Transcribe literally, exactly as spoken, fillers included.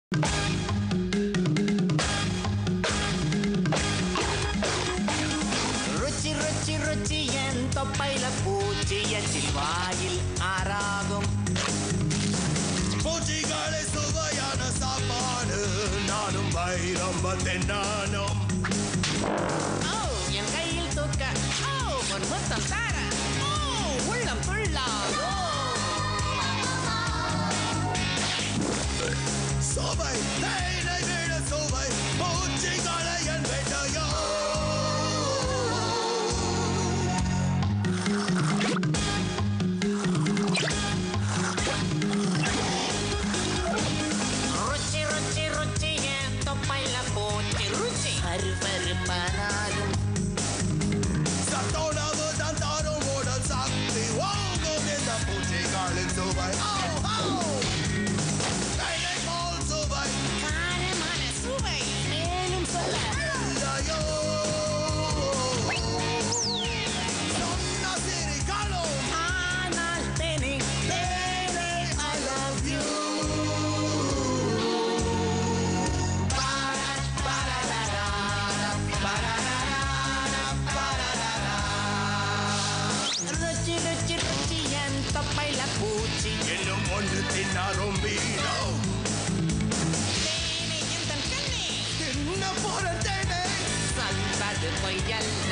ருச்சி ருச்சி ருச்சி என் தொப்பையில பூச்சி எச்சில் வாயில் ஆறாகும். பூச்சிகளே சுவையான சாப்பாடு நானும் வைரம் நானும். என் கையில் தூக்க ஒரு முத்தம் தார உள்ளம் துள்ளாதோ. சுவை தேனை விட சுவை பூச்சிகளை என் வேட்டையோ. ருச்சி ருச்சி ருச்சி என் தொப்பையில பூச்சி ருச்சி அருவருப்பானாலும் சத்தோடவு தான் தாரும் உடல் சக்தி ஓங்கும் இந்த பூச்சிகளின் சுவை. தேனை போல் சுவை காரமான சுவை மேலும் சொல்ல இல்லையோ. சொன்ன சிரிகளும் ஆனால் தேனே தேனை I love you. ருச்சி ருச்சி ருச்சி என் தொப்பையில பூச்சி இன்னும் ஒன்று தின்னாரும் வீணோ. தேனே என் தன் கண்ணே என்ன போற தேனை சொல்வது பொய்யல்ல